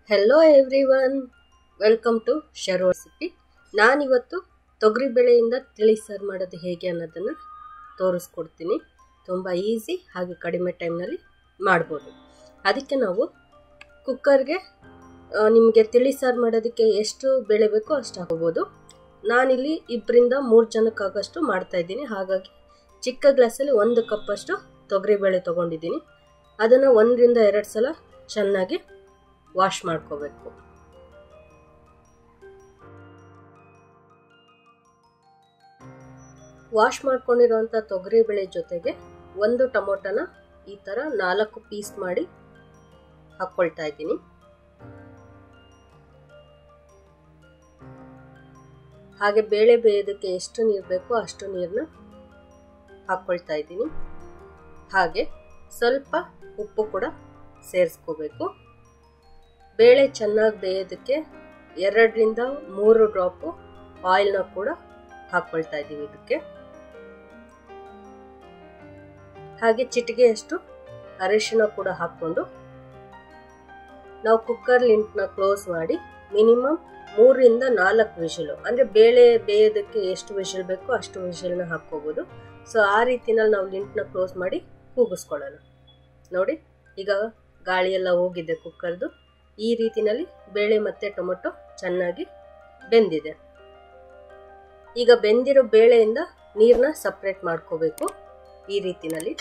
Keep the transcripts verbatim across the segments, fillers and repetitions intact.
Hello everyone, welcome to Sharo recipe. ನಾನಿವತ್ತು ತೊಗರಿಬೇಳೆಯಿಂದ ತಿಳಿ ಸಾರು ಮಾಡೋದು ಹೇಗೆ ಅನ್ನೋದನ್ನು ತೋರಿಸ್ಕೊಡ್ತೀನಿ. ತುಂಬ ಈಸಿ ಹಾಗೆ ಕಡಿಮೆ ಟೈಮ್ನಲ್ಲಿ ಮಾಡ್ಬೋದು. ಅದಕ್ಕೆ ನಾವು ಕುಕ್ಕರ್ಗೆ ನಿಮಗೆ ತಿಳಿ ಸಾರು ಮಾಡೋದಕ್ಕೆ ಎಷ್ಟು ಬೇಳೆ ಬೇಕೋ ಅಷ್ಟು ಹಾಕೋಬೋದು. ನಾನಿಲ್ಲಿ ಇಬ್ಬರಿಂದ ಮೂರು ಜನಕ್ಕಾಗಷ್ಟು ಮಾಡ್ತಾಯಿದ್ದೀನಿ. ಹಾಗಾಗಿ ಚಿಕ್ಕ ಗ್ಲಾಸಲ್ಲಿ ಒಂದು ಕಪ್ಪಷ್ಟು ತೊಗರಿಬೇಳೆ ತೊಗೊಂಡಿದ್ದೀನಿ. ಅದನ್ನು ಒಂದರಿಂದ ಎರಡು ಸಲ ಚೆನ್ನಾಗಿ ವಾಶ್ ಮಾಡ್ಕೋಬೇಕು. ವಾಶ್ ಮಾಡ್ಕೊಂಡಿರೋಂಥ ತೊಗರಿಬೇಳೆ ಜೊತೆಗೆ ಒಂದು ಟೊಮೊಟೊನ ಈ ಥರ ನಾಲ್ಕು ಪೀಸ್ ಮಾಡಿ ಹಾಕ್ಕೊಳ್ತಾ ಇದ್ದೀನಿ. ಹಾಗೆ ಬೇಳೆ ಬೇಯೋದಕ್ಕೆ ಎಷ್ಟು ನೀರು ಬೇಕೋ ಅಷ್ಟು ನೀರನ್ನ ಹಾಕ್ಕೊಳ್ತಾ ಇದ್ದೀನಿ. ಹಾಗೆ ಸ್ವಲ್ಪ ಉಪ್ಪು ಕೂಡ ಸೇರಿಸ್ಕೋಬೇಕು. ಬೇಳೆ ಚೆನ್ನಾಗಿ ಬೇಯೋದಕ್ಕೆ ಎರಡರಿಂದ ಮೂರು ಡ್ರಾಪು ಆಯಿಲ್ನ ಕೂಡ ಹಾಕ್ಕೊಳ್ತಾ ಇದ್ದೀವಿ ಇದಕ್ಕೆ. ಹಾಗೆ ಚಿಟಿಗೆಯಷ್ಟು ಅರಿಶಿನ ಕೂಡ ಹಾಕ್ಕೊಂಡು ನಾವು ಕುಕ್ಕರ್ ಲಿಂಟ್ನ ಕ್ಲೋಸ್ ಮಾಡಿ ಮಿನಿಮಮ್ ಮೂರರಿಂದ ನಾಲ್ಕು ವಿಷಲು, ಅಂದರೆ ಬೇಳೆ ಬೇಯೋದಕ್ಕೆ ಎಷ್ಟು ವಿಷಲ್ ಬೇಕೋ ಅಷ್ಟು ವಿಷಲ್ನ ಹಾಕ್ಕೋಬೋದು. ಸೊ ಆ ರೀತಿನಲ್ಲಿ ನಾವು ಲಿಂಟ್ನ ಕ್ಲೋಸ್ ಮಾಡಿ ಕೂಗಿಸ್ಕೊಳ್ಳೋಣ. ನೋಡಿ, ಈಗ ಗಾಳಿ ಎಲ್ಲ ಹೋಗಿದೆ ಕುಕ್ಕರ್ದು. ಈ ರೀತಿನಲ್ಲಿ ಬೇಳೆ ಮತ್ತು ಟೊಮೊಟೊ ಚೆನ್ನಾಗಿ ಬೆಂದಿದೆ. ಈಗ ಬೆಂದಿರೋ ಬೇಳೆಯಿಂದ ನೀರನ್ನ ಸಪ್ರೇಟ್ ಮಾಡ್ಕೋಬೇಕು. ಈ ರೀತಿನಲ್ಲಿ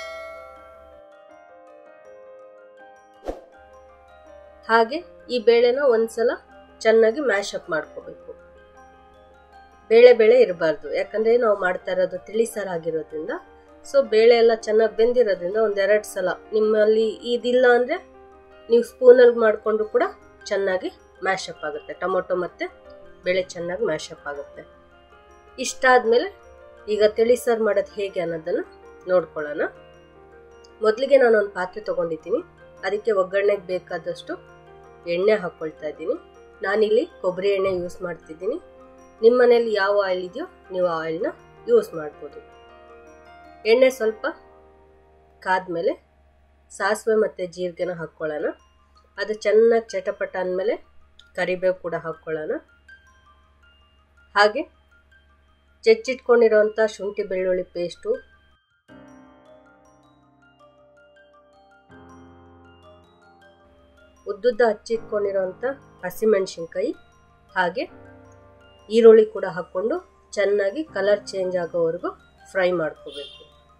ಹಾಗೆ ಈ ಬೇಳೆನ ಒಂದ್ಸಲ ಚೆನ್ನಾಗಿ ಮ್ಯಾಶ್ ಅಪ್ ಮಾಡ್ಕೋಬೇಕು. ಬೇಳೆ ಬೇಳೆ ಇರಬಾರ್ದು, ಯಾಕಂದ್ರೆ ನಾವು ಮಾಡ್ತಾ ಇರೋದು ತಿಳಿ ಸಾರು ಆಗಿರೋದ್ರಿಂದ. ಸೊ ಬೇಳೆ ಎಲ್ಲ ಚೆನ್ನಾಗಿ ಬೆಂದಿರೋದ್ರಿಂದ ಒಂದೆರಡು ಸಲ, ನಿಮ್ಮಲ್ಲಿ ಇದಿಲ್ಲ ಅಂದರೆ ನೀವು ಸ್ಪೂನಲ್ಲಿ ಮಾಡಿಕೊಂಡು ಕೂಡ ಚೆನ್ನಾಗಿ ಮ್ಯಾಶಪ್ ಆಗುತ್ತೆ. ಟೊಮೊಟೊ ಮತ್ತು ಬೇಳೆ ಚೆನ್ನಾಗಿ ಮ್ಯಾಶಪ್ ಆಗುತ್ತೆ. ಇಷ್ಟಾದಮೇಲೆ ಈಗ ತಿಳಿ ಸಾರು ಮಾಡೋದು ಹೇಗೆ ಅನ್ನೋದನ್ನು ನೋಡ್ಕೊಳ್ಳೋಣ. ಮೊದಲಿಗೆ ನಾನೊಂದು ಪಾತ್ರೆ ತೊಗೊಂಡಿದ್ದೀನಿ. ಅದಕ್ಕೆ ಒಗ್ಗರಣೆಗೆ ಬೇಕಾದಷ್ಟು ಎಣ್ಣೆ ಹಾಕ್ಕೊಳ್ತಾ ಇದ್ದೀನಿ. ನಾನಿಲ್ಲಿ ಕೊಬ್ಬರಿ ಎಣ್ಣೆ ಯೂಸ್ ಮಾಡ್ತಿದ್ದೀನಿ. ನಿಮ್ಮ ಮನೇಲಿ ಯಾವ ಆಯಿಲ್ ಇದೆಯೋ ನೀವು ಆ ಆಯಿಲ್ನ ಯೂಸ್ ಮಾಡ್ಬೋದು. ಎಣ್ಣೆ ಸ್ವಲ್ಪ ಕಾದ್ಮೇಲೆ ಸಾಸಿವೆ ಮತ್ತು ಜೀರಿಗೆನ ಹಾಕ್ಕೊಳ್ಳೋಣ. ಅದು ಚೆನ್ನಾಗಿ ಚಟಪಟ ಅಂದಮೇಲೆ ಕರಿಬೇವು ಕೂಡ ಹಾಕ್ಕೊಳ್ಳೋಣ. ಹಾಗೆ ಜಜ್ಜಿಟ್ಕೊಂಡಿರೋಂಥ ಶುಂಠಿ ಬೆಳ್ಳುಳ್ಳಿ ಪೇಸ್ಟು, ಉದ್ದುದ್ದ ಹಚ್ಚಿಟ್ಕೊಂಡಿರೋಂಥ ಹಸಿಮೆಣಸಿನ್ಕಾಯಿ, ಹಾಗೆ ಈರುಳ್ಳಿ ಕೂಡ ಹಾಕ್ಕೊಂಡು ಚೆನ್ನಾಗಿ ಕಲರ್ ಚೇಂಜ್ ಆಗೋವರೆಗೂ ಫ್ರೈ ಮಾಡ್ಕೋಬೇಕು.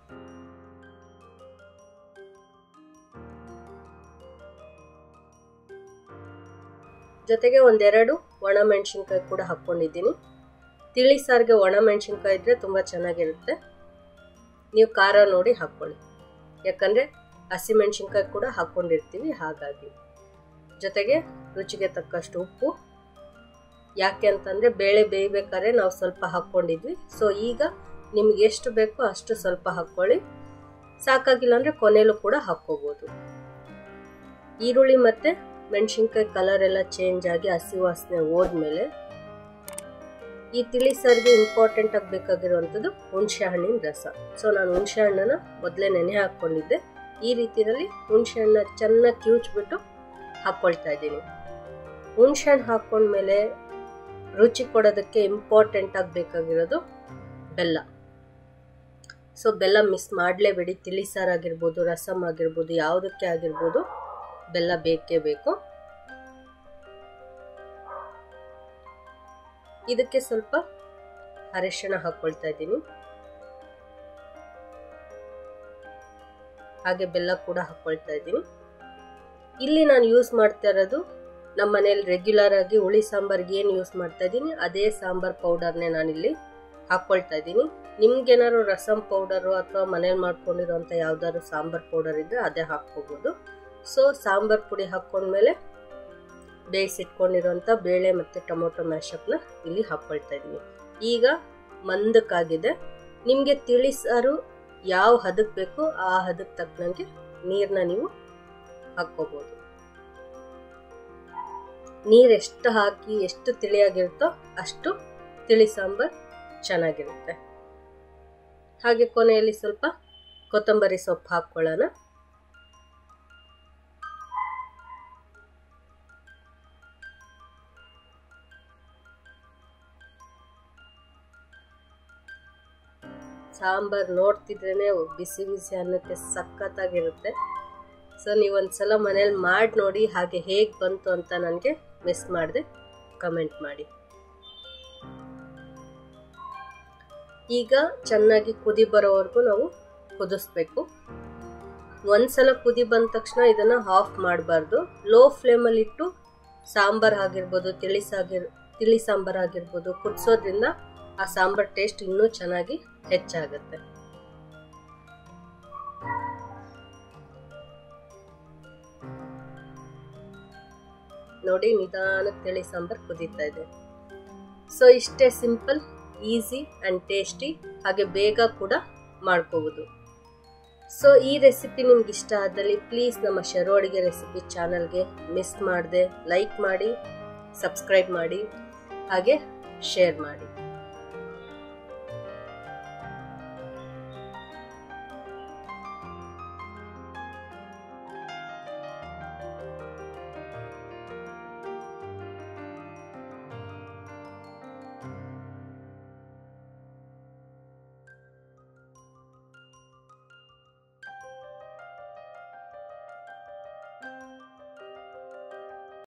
ಜೊತೆಗೆ ಒಂದೆರಡು ಒಣ ಮೆಣಸಿನ್ಕಾಯಿ ಕೂಡ ಹಾಕ್ಕೊಂಡಿದ್ದೀನಿ. ತಿಳಿ ಸಾರಿಗೆ ಒಣ ಮೆಣಸಿನ್ಕಾಯಿ ಇದ್ದರೆ ತುಂಬ ಚೆನ್ನಾಗಿರುತ್ತೆ. ನೀವು ಖಾರ ನೋಡಿ ಹಾಕ್ಕೊಳ್ಳಿ, ಯಾಕಂದರೆ ಹಸಿಮೆಣಸಿನ್ಕಾಯಿ ಕೂಡ ಹಾಕ್ಕೊಂಡಿರ್ತೀವಿ. ಹಾಗಾಗಿ ಜೊತೆಗೆ ರುಚಿಗೆ ತಕ್ಕಷ್ಟು ಉಪ್ಪು. ಯಾಕೆ ಅಂತಂದರೆ ಬೇಳೆ ಬೇಯಬೇಕಾದ್ರೆ ನಾವು ಸ್ವಲ್ಪ ಹಾಕ್ಕೊಂಡಿದ್ವಿ. ಸೊ ಈಗ ನಿಮ್ಗೆ ಎಷ್ಟು ಬೇಕೋ ಅಷ್ಟು ಸ್ವಲ್ಪ ಹಾಕ್ಕೊಳ್ಳಿ. ಸಾಕಾಗಿಲ್ಲ ಅಂದರೆ ಕೊನೆಯಲ್ಲೂ ಕೂಡ ಹಾಕ್ಕೋಬೋದು. ಈರುಳ್ಳಿ ಮತ್ತು ಮೆಣಸಿನ್ಕಾಯಿ ಕಲರ್ ಎಲ್ಲ ಚೇಂಜ್ ಆಗಿ ಹಸಿ ವಾಸನೆ ಹೋದ್ಮೇಲೆ ಈ ತಿಳಿ ಸಾರಿಗೆ ಇಂಪಾರ್ಟೆಂಟ್ ಆಗಿ ಬೇಕಾಗಿರುವಂಥದ್ದು ಹುಣಸೆ ಹಣ್ಣಿನ ರಸ. ಸೊ ನಾನು ಹುಣಸೆ ಹಣ್ಣನ್ನು ಮೊದಲೇ ನೆನೆ ಹಾಕ್ಕೊಂಡಿದ್ದೆ. ಈ ರೀತಿಯಲ್ಲಿ ಹುಣಸೆ ಹಣ್ಣನ್ನ ಚೆನ್ನಾಗಿ ಕಿವುಚ್ಬಿಟ್ಟು ಹಾಕ್ಕೊಳ್ತಾ ಇದ್ದೀನಿ. ಹುಣಸೆ ಹಣ್ಣು ಹಾಕ್ಕೊಂಡ್ಮೇಲೆ ರುಚಿ ಕೊಡೋದಕ್ಕೆ ಇಂಪಾರ್ಟೆಂಟ್ ಆಗಿ ಬೇಕಾಗಿರೋದು ಬೆಲ್ಲ. ಸೊ ಬೆಲ್ಲ ಮಿಸ್ ಮಾಡಲೇಬೇಡಿ. ತಿಳಿ ಸಾರು ಆಗಿರ್ಬೋದು, ರಸಮ್ ಆಗಿರ್ಬೋದು, ಯಾವುದಕ್ಕೆ ಆಗಿರ್ಬೋದು ಬೆಲ್ಲ ಬೇಕೇ ಬೇಕು. ಇದಕ್ಕೆ ಸ್ವಲ್ಪ ಅರಿಶಿಣ ಹಾಕ್ಕೊಳ್ತಾ ಇದ್ದೀನಿ. ಹಾಗೆ ಬೆಲ್ಲ ಕೂಡ ಹಾಕ್ಕೊಳ್ತಾ ಇದ್ದೀನಿ. ಇಲ್ಲಿ ನಾನು ಯೂಸ್ ಮಾಡ್ತಾ ಇರೋದು ನಮ್ಮ ಮನೇಲಿ ರೆಗ್ಯುಲರ್ ಆಗಿ ಹುಳಿ ಸಾಂಬಾರ್ಗೆ ಏನು ಯೂಸ್ ಮಾಡ್ತಾ ಇದ್ದೀನಿ ಅದೇ ಸಾಂಬಾರ್ ಪೌಡರ್ನೇ ನಾನಿಲ್ಲಿ ಹಾಕ್ಕೊಳ್ತಾ ಇದ್ದೀನಿ. ನಿಮ್ಗೇನಾದ್ರು ರಸಮ್ ಪೌಡರು ಅಥವಾ ಮನೇಲಿ ಮಾಡ್ಕೊಂಡಿರೋಂಥ ಯಾವ್ದಾದ್ರು ಸಾಂಬಾರ್ ಪೌಡರ್ ಇದ್ದರೆ ಅದೇ ಹಾಕ್ಕೋಬೋದು. ಸೊ ಸಾಂಬಾರ್ ಪುಡಿ ಹಾಕ್ಕೊಂಡ್ಮೇಲೆ ಬೇಯಿಸಿಟ್ಕೊಂಡಿರೋಂಥ ಬೇಳೆ ಮತ್ತು ಟೊಮೊಟೊ ಮ್ಯಾಶಪ್ನ ಇಲ್ಲಿ ಹಾಕ್ಕೊಳ್ತಾ ಇದ್ದೀನಿ. ಈಗ ಮಂದಕ್ಕಾಗಿದೆ. ನಿಮಗೆ ತಿಳಿ ಸಾರು ಯಾವ ಹದಕ್ಕೆ ಬೇಕೋ ಆ ಹದಕ್ಕೆ ತಕ್ಕನಂಗೆ ನೀರನ್ನ ನೀವು ಹಾಕ್ಕೋಬೋದು. ನೀರು ಎಷ್ಟು ಹಾಕಿ ಎಷ್ಟು ತಿಳಿಯಾಗಿರುತ್ತೋ ಅಷ್ಟು ತಿಳಿ ಸಾಂಬಾರ್ ಚೆನ್ನಾಗಿರುತ್ತೆ. ಹಾಗೆ ಕೊನೆಯಲ್ಲಿ ಸ್ವಲ್ಪ ಕೊತ್ತಂಬರಿ ಸೊಪ್ಪು ಹಾಕ್ಕೊಳ್ಳೋಣ. ಸಾಂಬಾರು ನೋಡ್ತಿದ್ರೇ ಬಿಸಿ ಬಿಸಿ ಅನ್ನಕ್ಕೆ ಸಖತ್ತಾಗಿರುತ್ತೆ. ಸೊ ನೀವೊಂದ್ಸಲ ಮನೇಲಿ ಮಾಡಿ ನೋಡಿ, ಹಾಗೆ ಹೇಗೆ ಬಂತು ಅಂತ ನನಗೆ ಮಿಸ್ ಮಾಡದೆ ಕಮೆಂಟ್ ಮಾಡಿ. ಈಗ ಚೆನ್ನಾಗಿ ಕುದಿ ಬರೋವರೆಗೂ ನಾವು ಕುದಿಸ್ಬೇಕು. ಒಂದ್ಸಲ ಕುದಿ ಬಂದ ತಕ್ಷಣ ಇದನ್ನ ಆಫ್ ಮಾಡಬಾರ್ದು. ಲೋ ಫ್ಲೇಮಲ್ಲಿ ಇಟ್ಟು ಸಾಂಬಾರ್ ಆಗಿರ್ಬೋದು, ತಿಳಿ ಸಾಗಿರ್ ತಿಳಿ ಸಾಂಬಾರ್ ಆಗಿರ್ಬೋದು ಕುದಿಸೋದ್ರಿಂದ ಆ ಸಾಂಬಾರ್ ಟೇಸ್ಟ್ ಇನ್ನೂ ಚೆನ್ನಾಗಿ ಹೆಚ್ಚಾಗುತ್ತೆ. ನೋಡಿ ನಿಧಾನಕ್ಕೆ ತಿಳಿ ಸಾಂಬಾರ್ ಕುದೀತಾ ಇದೆ. ಸೊ ಇಷ್ಟೇ ಸಿಂಪಲ್, ಈಸಿ ಆ್ಯಂಡ್ ಟೇಸ್ಟಿ, ಹಾಗೆ ಬೇಗ ಕೂಡ ಮಾಡ್ಕೋಬೋದು. ಸೊ ಈ ರೆಸಿಪಿ ನಿಮ್ಗೆ ಇಷ್ಟ ಆದಲ್ಲಿ ಪ್ಲೀಸ್ ನಮ್ಮ ಶರು ಅಡುಗೆ ರೆಸಿಪಿ ಚಾನಲ್ಗೆ ಮಿಸ್ ಮಾಡದೆ ಲೈಕ್ ಮಾಡಿ, ಸಬ್ಸ್ಕ್ರೈಬ್ ಮಾಡಿ, ಹಾಗೆ ಶೇರ್ ಮಾಡಿ.